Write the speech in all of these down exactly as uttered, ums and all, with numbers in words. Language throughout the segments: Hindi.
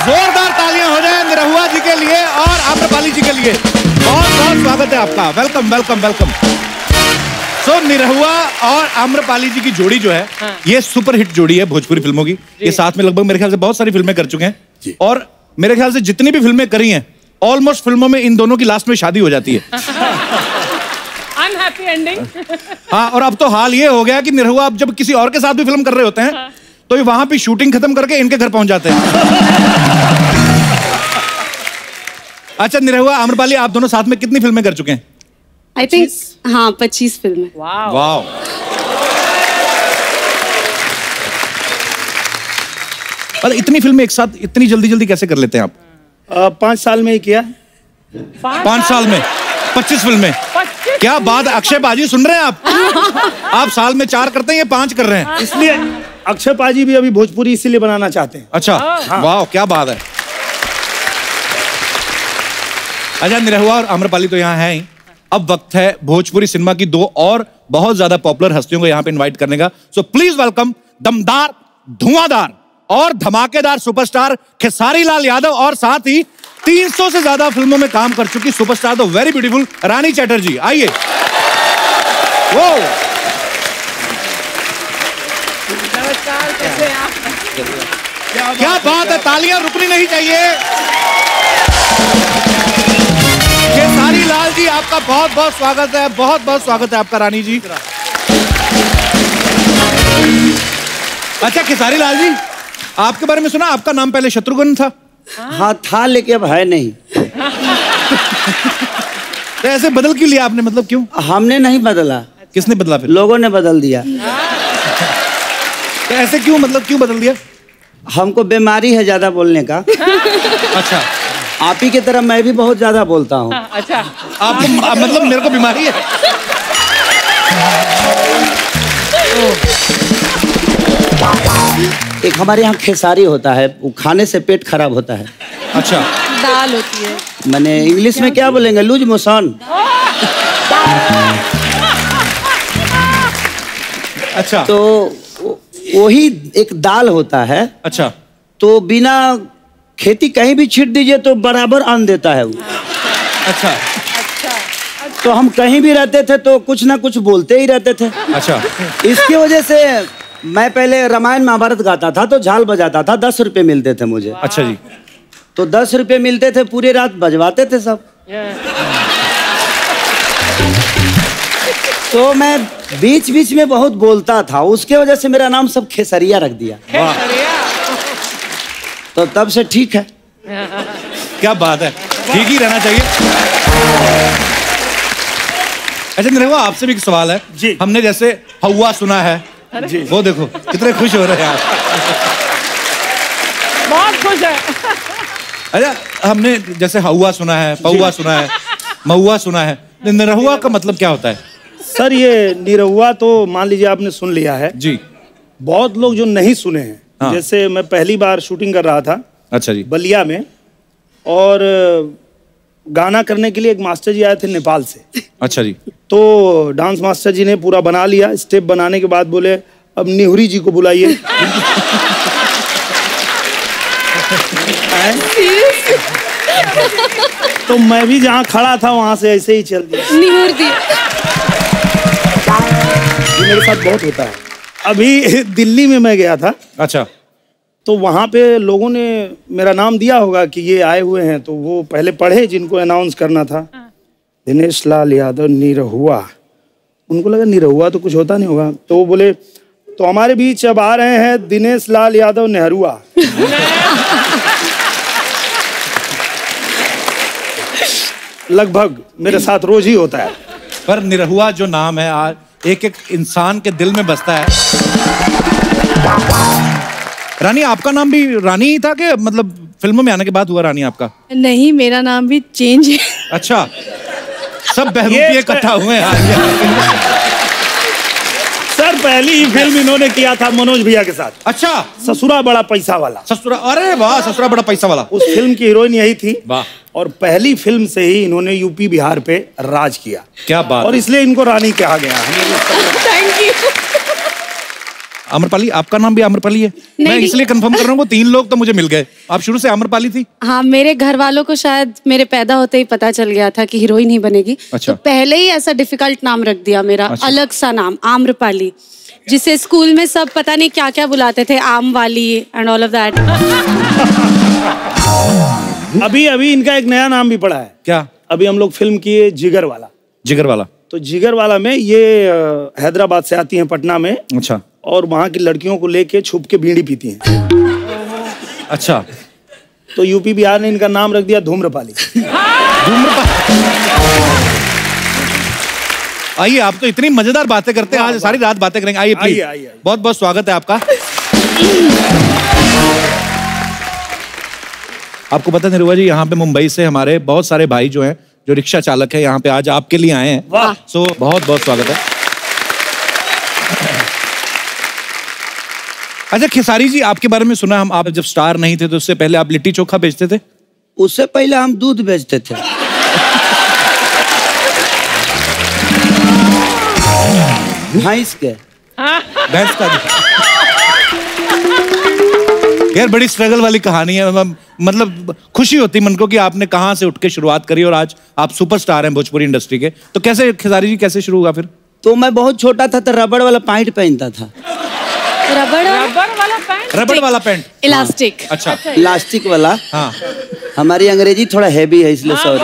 जोरदार तालियां हो जाए निरहुआ जी के लिए और आम्रपाली जी के लिए। बहुत बहुत स्वागत है आपका। Welcome welcome welcome. So Nirahua और आम्रपाली जी की जोड़ी जो है, हाँ। ये सुपर हिट जोड़ी है भोजपुरी फिल्मों की। ये साथ में लगभग मेरे ख्याल से बहुत सारी फिल्में कर चुके हैं और मेरे ख्याल से जितनी भी फिल्में करी हैं ऑलमोस्ट फिल्मों में इन दोनों की लास्ट में शादी हो जाती है। Unhappy ending. हाँ, और अब तो हाल ये हो गया कि निरहुआ अब जब किसी और के साथ भी फिल्म कर रहे होते हैं, हाँ। तो ये वहां पे शूटिंग खत्म करके इनके घर पहुंच जाते हैं। अच्छा निरहुआ, आम्रपाली, आप दोनों साथ में कितनी फिल्में कर चुके हैं? आई थिंक हाँ पच्चीस फिल्में। वाह वाह। पर इतनी फिल्में एक साथ इतनी जल्दी जल्दी कैसे कर लेते हैं आप? आ, पांच साल में ही किया। पांच साल में पच्चीस फिल्में? क्या बात है अक्षय पाजी, सुन रहे हैं आप? आप साल में चार करते हैं, ये पांच कर रहे हैं। इसलिए अक्षय पाजी भी अभी भोजपुरी इसीलिए बनाना चाहते हैं। अच्छा, हाँ। वाह क्या बात है। अच्छा निरहुआ और आम्रपाली तो यहाँ है ही। अब वक्त है भोजपुरी सिनेमा की दो और बहुत ज्यादा पॉपुलर हस्तियों को यहाँ पे इनवाइट करने का। सो प्लीज वेलकम दमदार, धुआंधार और धमाकेदार सुपरस्टार खेसारी लाल यादव और साथ ही तीन सौ से ज्यादा फिल्मों में काम कर चुकी superstar the very beautiful Rani Chatterjee. आइए। वो नमस्कार, कैसे हैं आप? क्या बात है, तालियां रुकनी नहीं चाहिए। खेसारी लाल जी, आपका बहुत बहुत स्वागत है, बहुत बहुत स्वागत है आपका रानी जी। अच्छा खेसारी लाल जी, आपके बारे में सुना, आपका नाम पहले शत्रुघ्न था? हाँ था, लेकिन अब है नहीं। तो ऐसे बदल क्यों लिया आपने, मतलब क्यों? हमने नहीं बदला। किसने बदला फिर? लोगों ने बदल दिया। तो ऐसे क्यों, मतलब क्यों बदल दिया? हमको बीमारी है ज्यादा बोलने का। अच्छा। आप ही की तरह मैं भी बहुत ज्यादा बोलता हूँ। अच्छा, आपको मतलब मेरे को बीमारी है? एक हमारे यहाँ खेसारी होता है, वो खाने से पेट खराब होता है। अच्छा। दाल होती है, मैंने इंग्लिश में क्या बोलेंगे, लूज मोशन। अच्छा। तो वही एक दाल होता है। अच्छा। तो बिना खेती कहीं भी छीट दीजिए तो बराबर अन्न देता है वो। अच्छा। तो हम कहीं भी रहते थे तो कुछ ना कुछ बोलते ही रहते थे। अच्छा। इसकी वजह से मैं पहले रामायण महाभारत गाता था तो झाल बजाता था, दस रुपए मिलते थे मुझे। अच्छा जी। तो दस रुपए मिलते थे, पूरी रात बजवाते थे सब। तो मैं बीच बीच में बहुत बोलता था, उसके वजह से मेरा नाम सब खेसरिया रख दिया। तो तब से ठीक है। क्या बात है, ठीक ही रहना चाहिए। अच्छा निरहुआ, आपसे भी एक सवाल है जी। हमने जैसे हवा सुना है जी, वो देखो कितने खुश हो रहे हैं आप। बहुत खुश है। अच्छा हमने जैसे हवा सुना है, पौवा सुना है, महुआ सुना है, निरहुआ का मतलब क्या होता है? सर ये निरहुआ तो मान लीजिए आपने सुन लिया है जी। बहुत लोग जो नहीं सुने हैं, हाँ। जैसे मैं पहली बार शूटिंग कर रहा था। अच्छा जी। बलिया में, और गाना करने के लिए एक मास्टर जी आए थे नेपाल से। अच्छा जी। तो डांस मास्टर जी ने पूरा बना लिया, स्टेप बनाने के बाद बोले अब निहुरी जी को बुलाइए। तो मैं भी जहाँ खड़ा था वहां से ऐसे ही चल दिया, निहुर दी। ये मेरे साथ बहुत होता है। अभी दिल्ली में मैं गया था। अच्छा। तो वहाँ पे लोगों ने मेरा नाम दिया होगा कि ये आए हुए हैं, तो वो पहले पढ़े जिनको अनाउंस करना था। दिनेश लाल यादव निरहुआ, उनको लगा निरहुआ तो कुछ होता नहीं होगा, तो वो बोले तो हमारे बीच अब आ रहे हैं दिनेश लाल यादव नेहरूआ। लगभग मेरे साथ रोज ही होता है। पर निरहुआ जो नाम है आज एक एक इंसान के दिल में बसता है। रानी, आपका नाम भी रानी ही था कि मतलब फिल्मों में आने के बाद हुआ रानी आपका? नहीं, मेरा नाम भी चेंज है। अच्छा, सब बहरूपिये इकट्ठा हुए हैं। सर पहली ही फिल्म इन्होंने किया था मनोज भैया के साथ। अच्छा। ससुरा बड़ा पैसा वाला। ससुरा, अरे वाह, ससुरा बड़ा पैसा वाला। उस फिल्म की हीरोइन यही थी। वाह। और पहली फिल्म से ही इन्होंने यूपी बिहार पे राज किया। क्या बात। और इसलिए इनको रानी कहा गया। Thank you. आम्रपाली, आपका नाम भी आम्रपाली है? मैं इसलिए कंफर्म कर रहा हूँ, तीन लोग तो मुझे मिल गए। आप शुरू से आम्रपाली थी? हाँ, मेरे घर वालों को शायद मेरे पैदा होते ही पता चल गया था कि हीरोइन ही बनेगी। अच्छा। तो पहले ही ऐसा डिफिकल्ट नाम रख दिया मेरा। अच्छा। अलग सा नाम आम्रपाली, जिसे स्कूल में सब पता नहीं क्या क्या बुलाते थे, आम वाली एंड ऑल ऑफ दैट। अभी अभी इनका एक नया नाम भी पड़ा है। क्या? अभी हम लोग फिल्म किए जिगर वाला। जिगर वाला? तो जिगर वाला में ये हैदराबाद से आती हैं पटना में। अच्छा। और वहाँ की लड़कियों को लेके छुप के बीड़ी पीती हैं। अच्छा। तो यूपी बिहार ने इनका नाम रख दिया धूम्रपाली। आइए, आप तो इतनी मजेदार बातें करते हैं, आज सारी रात बातें करेंगे। आइए प्लीज, बहुत बहुत स्वागत है आपका। आपको पता है निरुआ जी, यहाँ पे मुंबई से हमारे बहुत सारे भाई जो हैं, जो रिक्शा चालक है, यहाँ पे आज आपके लिए आए हैं। वाह। सो बहुत बहुत स्वागत है। अच्छा खेसारी जी, आपके बारे में सुना हम, आप जब स्टार नहीं थे तो उससे पहले आप लिट्टी चोखा बेचते थे? उससे पहले हम दूध बेचते थे। भैंस के। भैंस का? यार बड़ी स्ट्रगल वाली कहानी है, मतलब खुशी होती मन को कि आपने कहाँ से उठ के शुरुआत करी और आज आप सुपरस्टार हैं भोजपुरी इंडस्ट्री के। तो कैसे खेसारी जी, कैसे शुरू हुआ फिर? तो मैं बहुत छोटा था तो रबड़ वाला पैंट पहनता था। रबड़ रबड़ वाला पैंट? रबड़ वाला पैंट, इलास्टिक। हाँ। अच्छा, इलास्टिक वाला। हाँ। हमारी अंग्रेजी थोड़ा हैवी है इसलिए सॉरी।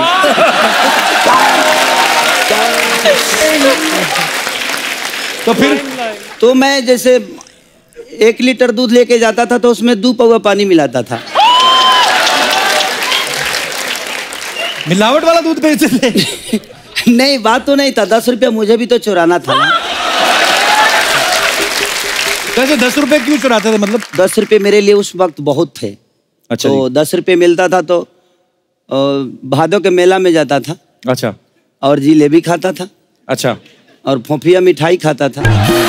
तो फिर? तो मैं जैसे एक लीटर दूध लेके जाता था तो उसमें दो पौवा पानी मिलाता था। मिलावट वाला दूध बेचते थे? नहीं, बात तो नहीं था, दस रुपया मुझे भी तो चुराना था ना। कैसे दस रुपए क्यों चुराते थे? मतलब दस रुपए मेरे लिए उस वक्त बहुत थे। अच्छा। तो दस रुपए मिलता था तो भादों के मेला में जाता था। अच्छा। और जिलेबी खाता था। अच्छा। और फोफिया मिठाई खाता था।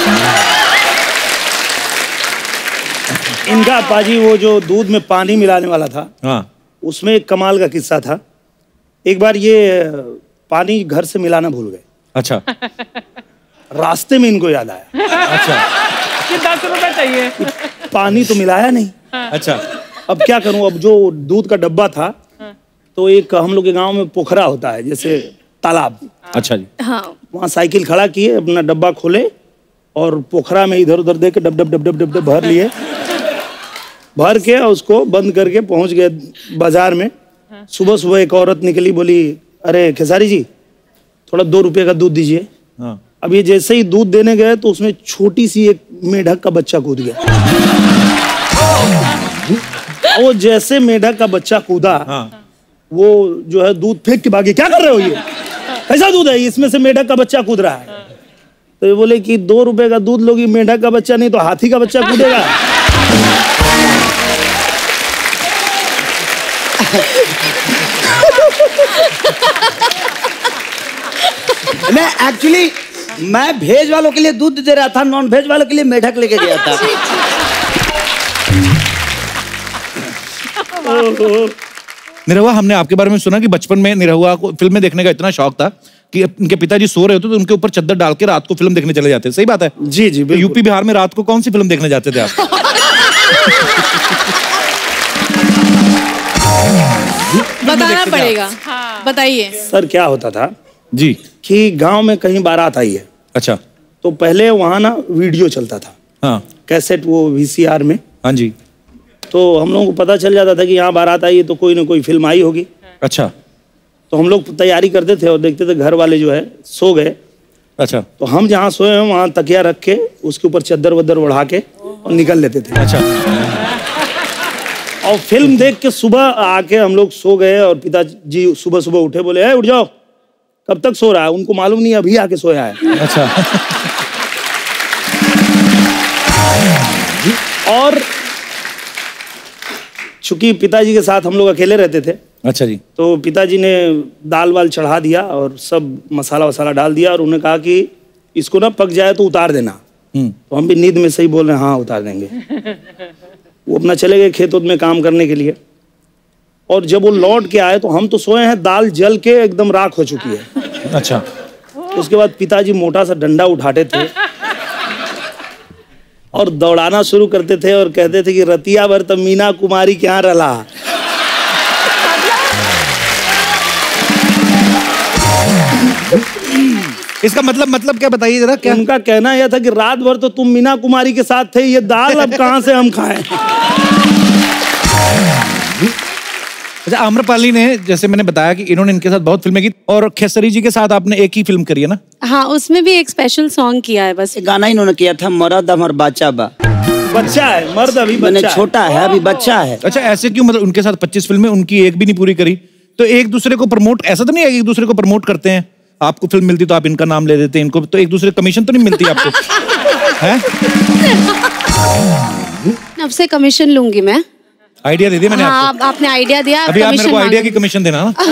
इनका पाजी वो जो दूध में पानी मिलाने वाला था, हाँ। उसमें एक कमाल का किस्सा था। एक बार ये पानी घर से मिलाना भूल गए। अच्छा। रास्ते में इनको याद आया। अच्छा। कि दस रुपए चाहिए। पानी तो मिलाया नहीं। अच्छा। अब क्या करूं? अब जो दूध का डब्बा था, तो एक हम लोग के गांव में पोखरा होता है, जैसे तालाब। अच्छा जी। हाँ। वहाँ साइकिल खड़ा किए, अपना डब्बा खोले और पोखरा में इधर उधर देके डब डब डब डब डब डब भर लिए। भर के उसको बंद करके पहुंच गए बाजार में। सुबह सुबह एक औरत निकली, बोली अरे खेसारी जी, थोड़ा दो रुपए का दूध दीजिए। हाँ। अब ये जैसे ही दूध देने गए तो उसमें छोटी सी एक मेढक का बच्चा कूद गया। वो जैसे मेढक का बच्चा कूदा, हाँ। वो जो है दूध फेंक के भागे। क्या कर रहे हो, ये कैसा दूध है, इसमें से मेढक का बच्चा कूद रहा है। तो ये बोले कि दो रुपए का दूध लोगी, मेढक का बच्चा नहीं तो हाथी का बच्चा कूदेगा। नहीं, एक्चुअली मैं भेज वालों के लिए दूध दे रहा था, नॉन भेज वालों के लिए मेढक लेके गया था। निरहुआ, हमने आपके बारे में सुना कि बचपन में निरहुआ को फिल्में देखने का इतना शौक था कि उनके पिताजी सो रहे होते तो उनके ऊपर चद्दर डाल के रात को फिल्म देखने चले जाते। सही बात है? जी जी। तो यूपी बिहार में रात को कौन सी फिल्म देखने जाते थे आप? बताना पड़ेगा। हाँ। बताइए सर, क्या होता था जी कि गांव में कहीं बारात आई है। अच्छा। तो पहले वहाँ ना वीडियो चलता था। हाँ। कैसेट, वो वीसीआर में। हाँ जी। तो हम लोगों को पता चल जाता था कि यहाँ बारात आई है तो कोई ना कोई फिल्म आई होगी। अच्छा। तो हम लोग तैयारी करते थे और देखते थे घर वाले जो है सो गए। अच्छा। तो हम जहाँ सोए हैं वहाँ तकिया रख के उसके ऊपर चद्दर वद्दर ओढ़ा के और निकल लेते थे। अच्छा। और फिल्म देख के सुबह आके हम लोग सो गए और पिताजी सुबह सुबह उठे, बोले उठ जाओ, कब तक सो रहा है? उनको मालूम नहीं अभी आके सोया है। अच्छा। और चूंकि पिताजी के साथ हम लोग अकेले रहते थे। अच्छा जी। तो पिताजी ने दाल वाल चढ़ा दिया और सब मसाला वसाला डाल दिया और उन्होंने कहा कि इसको ना पक जाए तो उतार देना। तो हम भी नींद में सही बोल रहे हैं, हाँ उतार देंगे। वो अपना चले गए खेत में काम करने के लिए। और जब वो लौट के आए तो हम तो सोए हैं, दाल जल के एकदम राख हो चुकी है। अच्छा। तो उसके बाद पिताजी मोटा सा डंडा उठाते थे और दौड़ाना शुरू करते थे और कहते थे कि रतिया भर तो मीना कुमारी के यहाँ रला। इसका मतलब मतलब क्या बताइए जरा क्या? उनका कहना यह था कि रात भर तो तुम मीना कुमारी के साथ थे, ये दाल अब कहाँ से हम खाएं। अच्छा, आम्रपाली ने, जैसे मैंने बताया कि इन्होंने इनके साथ बहुत फिल्में की और खेसरी जी के साथ आपने एक ही फिल्म करी है ना? हाँ, उसमें भी एक स्पेशल सॉन्ग किया है बस। एक गाना इन्होंने किया था, मरद हमर बाचा बा। बच्चा है, मर्द अभी मैंने बच्चा छोटा है, अभी बच्चा है। अच्छा, ऐसे क्यों? मतलब उनके साथ पच्चीस फिल्में, उनकी एक भी नहीं पूरी करी, तो एक दूसरे को प्रमोट, ऐसा तो नहीं है एक दूसरे को प्रमोट करते हैं? आपको फिल्म मिलती तो आप इनका नाम ले देते हैं, इनको तो एक दूसरे कमीशन तो नहीं मिलती आपको? हैं? अब से कमीशन लूंगी मैं। आइडिया दे दिया मैंने हाँ, आपको। आपने आइडिया दिया, अभी आप मेरे कमीशन को आइडिया मांगे। की कमीशन देना ना।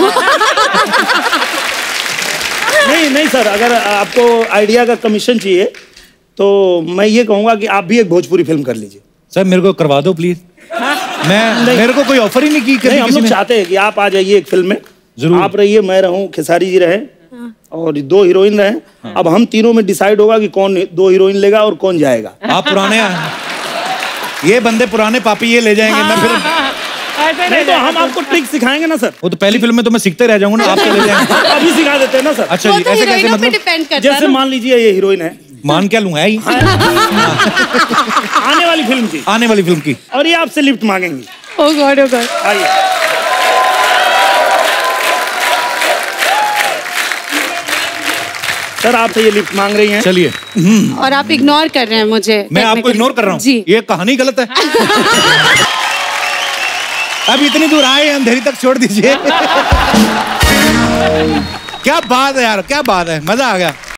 नहीं नहीं सर, अगर आपको आइडिया का कमीशन चाहिए तो मैं ये कहूंगा कि आप भी एक भोजपुरी फिल्म कर लीजिए। सर मेरे को करवा दो प्लीज। मैं मेरे को कोई ऑफर ही नहीं की नहीं, कभी हम किसी लोग ने। चाहते हैं कि आप आ जाइए एक फिल्म में। जरूर। आप रहिए, मैं रहूं, खेसारी जी रहे और दो हीरोइन रहे। अब हम तीनों में डिसाइड होगा कि कौन दो हीरोइन लेगा और कौन जाएगा। आप पुराने, ये बंदे पुराने पापी ये ले जाएंगे, मैं फिर ऐसे नहीं तो हम आपको ट्रिक सिखाएंगे ना सर। वो तो पहली फिल्म में तो मैं सीखते रह जाऊंगा ना, आप ले जाएंगे। अभी सिखा देते हैं ना सर। अच्छा वो जी, तो ऐसे कैसे हीरोइनों पे मतलब? डिपेंड करता है जैसे ना। मान लीजिए ये हीरोइन है, मान क्या लूंगा ही आने वाली फिल्म की, आने वाली फिल्म की, और ये आपसे लिफ्ट मांगेंगी। Oh god, oh god. आइए। सर आपसे ये लिफ्ट मांग रही हैं। चलिए। और आप इग्नोर कर रहे हैं मुझे। मैं आपको इग्नोर कर रहा हूँ? जी। ये कहानी गलत है। अब इतनी दूर आए, अंधेरी तक छोड़ दीजिए। क्या बात है यार, क्या बात है, मजा आ गया।